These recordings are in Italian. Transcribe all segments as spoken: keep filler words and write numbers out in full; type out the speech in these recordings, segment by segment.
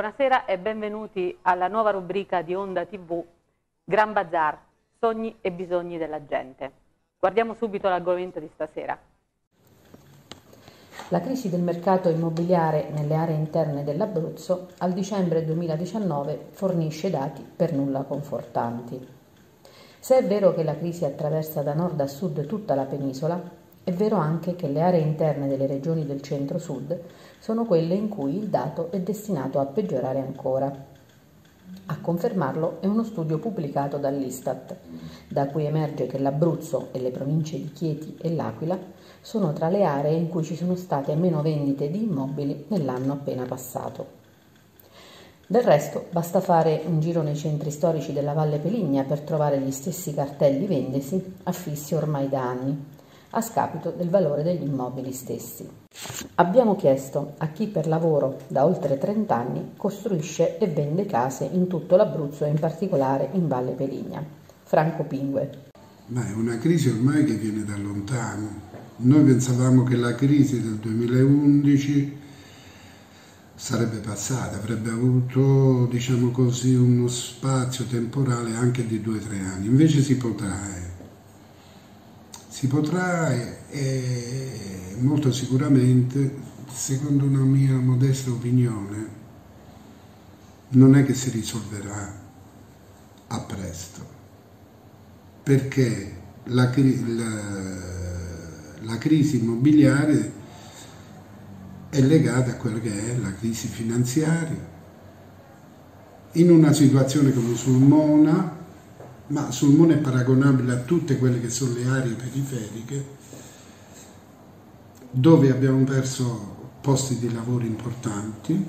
Buonasera e benvenuti alla nuova rubrica di Onda tivù, Gran Bazar, sogni e bisogni della gente. Guardiamo subito l'argomento di stasera. La crisi del mercato immobiliare nelle aree interne dell'Abruzzo al dicembre duemiladiciannove fornisce dati per nulla confortanti. Se è vero che la crisi attraversa da nord a sud tutta la penisola, è vero anche che le aree interne delle regioni del centro-sud sono quelle in cui il dato è destinato a peggiorare ancora. A confermarlo è uno studio pubblicato dall'Istat, da cui emerge che l'Abruzzo e le province di Chieti e L'Aquila sono tra le aree in cui ci sono state meno vendite di immobili nell'anno appena passato. Del resto, basta fare un giro nei centri storici della Valle Peligna per trovare gli stessi cartelli vendesi affissi ormai da anni, a scapito del valore degli immobili stessi. Abbiamo chiesto a chi per lavoro da oltre trenta anni costruisce e vende case in tutto l'Abruzzo e in particolare in Valle Peligna. Franco Pingue. Ma è una crisi ormai che viene da lontano. Noi pensavamo che la crisi del duemilaundici sarebbe passata, avrebbe avuto, diciamo così, uno spazio temporale anche di due o tre anni. Invece si potrà. Si potrà e molto sicuramente, secondo una mia modesta opinione, non è che si risolverà a presto, perché la, la, la crisi immobiliare è legata a quella che è la crisi finanziaria. In una situazione come Sulmona, ma Sulmona è paragonabile a tutte quelle che sono le aree periferiche, dove abbiamo perso posti di lavoro importanti,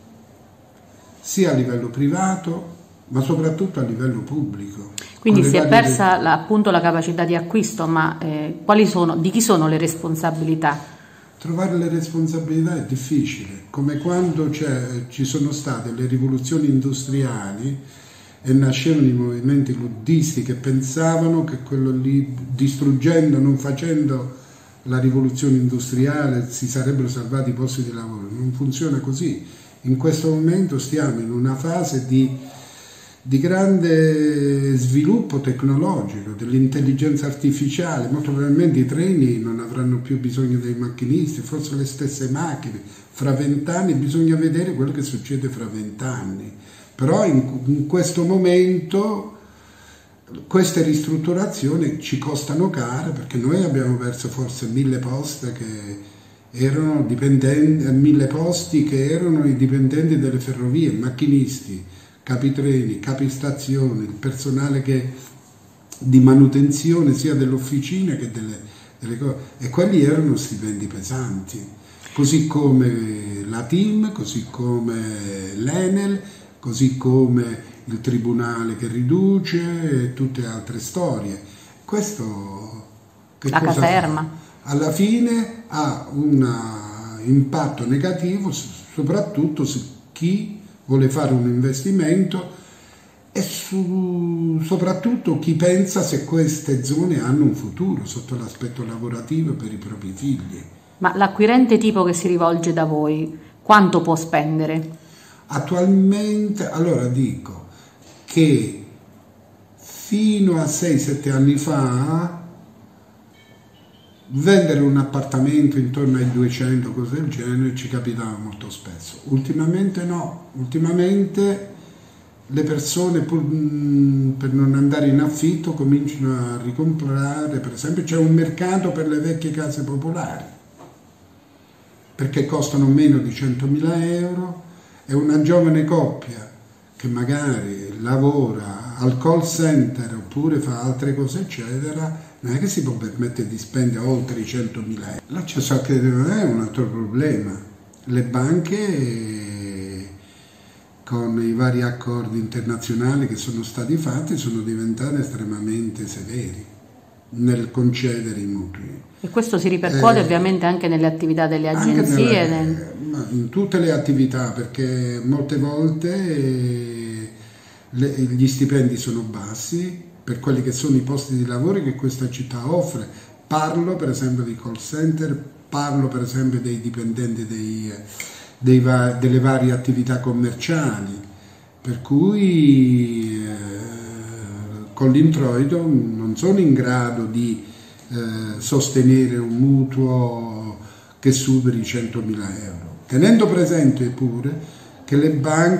sia a livello privato, ma soprattutto a livello pubblico. Quindi si è persa la, appunto la capacità di acquisto, ma eh, quali sono, di chi sono le responsabilità? Trovare le responsabilità è difficile, come quando ci sono state le rivoluzioni industriali e nascevano i movimenti luddisti che pensavano che quello lì, distruggendo, non facendo la rivoluzione industriale, si sarebbero salvati i posti di lavoro. Non funziona così. In questo momento stiamo in una fase di, di grande sviluppo tecnologico, dell'intelligenza artificiale. Molto probabilmente i treni non avranno più bisogno dei macchinisti, forse le stesse macchine. Fra vent'anni bisogna vedere quello che succede fra vent'anni. Però in, in questo momento queste ristrutturazioni ci costano care, perché noi abbiamo perso forse mille posti che erano dipendenti, mille posti che erano i dipendenti delle ferrovie, macchinisti, capitreni, capistazioni, il personale che, di manutenzione sia dell'officina che delle, delle cose, e quelli erano stipendi pesanti, così come la T I M, così come l'Enel, così come il tribunale che riduce e tutte altre storie. Questo che la cosa caserma fa? Alla fine ha un impatto negativo soprattutto su chi vuole fare un investimento e su, soprattutto chi pensa se queste zone hanno un futuro sotto l'aspetto lavorativo per i propri figli. Ma l'acquirente tipo che si rivolge da voi, quanto può spendere? Attualmente, allora dico che fino a sei sette anni fa vendere un appartamento intorno ai duecento, cose del genere, ci capitava molto spesso. Ultimamente no, ultimamente le persone pur, per non andare in affitto cominciano a ricomprare, per esempio c'è un mercato per le vecchie case popolari, perché costano meno di centomila euro. È una giovane coppia che magari lavora al call center oppure fa altre cose eccetera, non è che si può permettere di spendere oltre i centomila euro. L'accesso al credito è un altro problema. Le banche, con i vari accordi internazionali che sono stati fatti, sono diventate estremamente severi nel concedere i mutui. E questo si ripercuote eh, ovviamente anche nelle attività delle agenzie? Nella, nel... In tutte le attività, perché molte volte eh, le, gli stipendi sono bassi per quelli che sono i posti di lavoro che questa città offre. Parlo per esempio di call center, parlo per esempio dei dipendenti dei, dei va delle varie attività commerciali, per cui eh, con l'introito non sono in grado di eh, sostenere un mutuo che superi i centomila euro, tenendo presente pure che le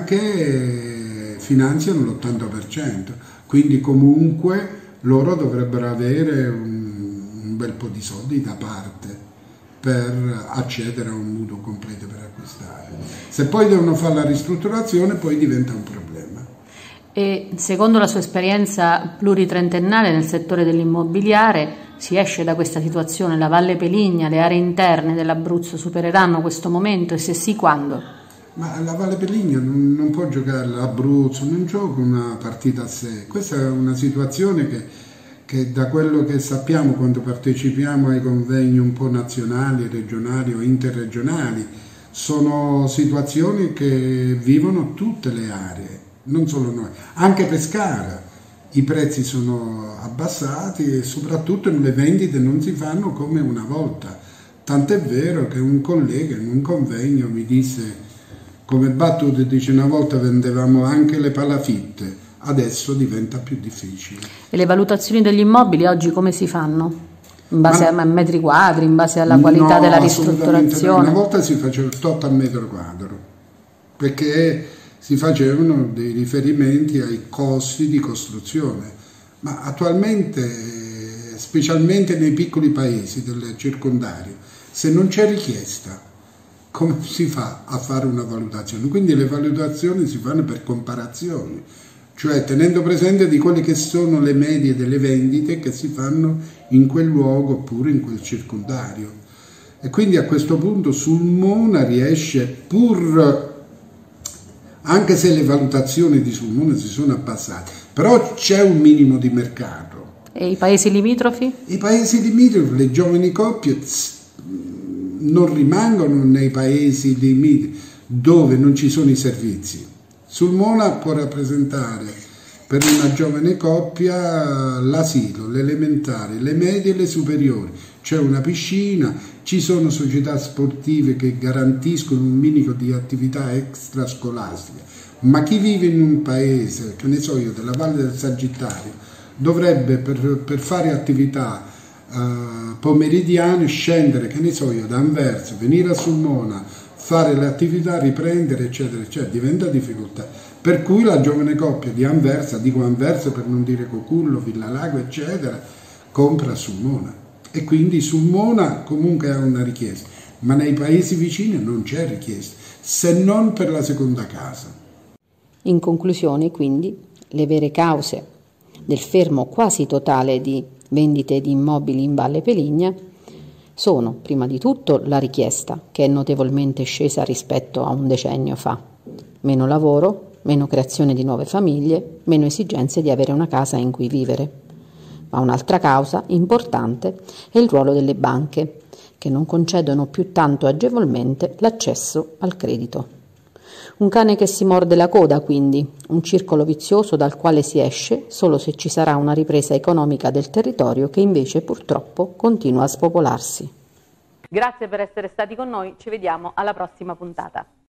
banche finanziano l'ottanta per cento, quindi comunque loro dovrebbero avere un, un bel po' di soldi da parte per accedere a un mutuo completo per acquistare. Se poi devono fare la ristrutturazione, poi diventa un problema. E secondo la sua esperienza pluritrentennale nel settore dell'immobiliare, si esce da questa situazione? La Valle Peligna, le aree interne dell'Abruzzo supereranno questo momento, e se sì, quando? Ma la Valle Peligna non, non può giocare, l'Abruzzo non gioca una partita a sé. Questa è una situazione che, che da quello che sappiamo quando partecipiamo ai convegni un po' nazionali, regionali o interregionali, sono situazioni che vivono tutte le aree, non solo noi. Anche Pescara i prezzi sono abbassati e soprattutto le vendite non si fanno come una volta. Tant'è vero che un collega in un convegno mi disse, come battuta, dice: una volta vendevamo anche le palafitte, adesso diventa più difficile. E le valutazioni degli immobili oggi come si fanno? In base Ma, a metri quadri, in base alla qualità no, della ristrutturazione? Una volta si faceva il tot al metro quadro, perché si facevano dei riferimenti ai costi di costruzione, ma attualmente, specialmente nei piccoli paesi del circondario, se non c'è richiesta, come si fa a fare una valutazione? Quindi le valutazioni si fanno per comparazioni, cioè tenendo presente di quelle che sono le medie delle vendite che si fanno in quel luogo oppure in quel circondario. E quindi a questo punto Sulmona riesce, pur anche se le valutazioni di Sulmona si sono abbassate, però c'è un minimo di mercato. E i paesi limitrofi? I paesi limitrofi, le giovani coppie non rimangono nei paesi limitrofi dove non ci sono i servizi. Sulmona può rappresentare per una giovane coppia l'asilo, le elementari, le medie e le superiori. C'è una piscina, ci sono società sportive che garantiscono un minimo di attività extrascolastica, ma chi vive in un paese, che ne so io, della Valle del Sagittario, dovrebbe per, per fare attività eh, pomeridiane scendere, che ne so io, da Anversa, venire a Sulmona, fare le attività, riprendere, eccetera, eccetera, diventa difficoltà. Per cui la giovane coppia di Anversa, dico Anversa per non dire Cocullo, Villalago, eccetera, compra a Sulmona. E quindi Sulmona comunque ha una richiesta, ma nei paesi vicini non c'è richiesta, se non per la seconda casa. In conclusione, quindi, le vere cause del fermo quasi totale di vendite di immobili in Valle Peligna sono, prima di tutto, la richiesta, che è notevolmente scesa rispetto a un decennio fa. Meno lavoro, meno creazione di nuove famiglie, meno esigenze di avere una casa in cui vivere. Ma un'altra causa importante è il ruolo delle banche, che non concedono più tanto agevolmente l'accesso al credito. Un cane che si morde la coda, quindi, un circolo vizioso dal quale si esce solo se ci sarà una ripresa economica del territorio che invece purtroppo continua a spopolarsi. Grazie per essere stati con noi, ci vediamo alla prossima puntata.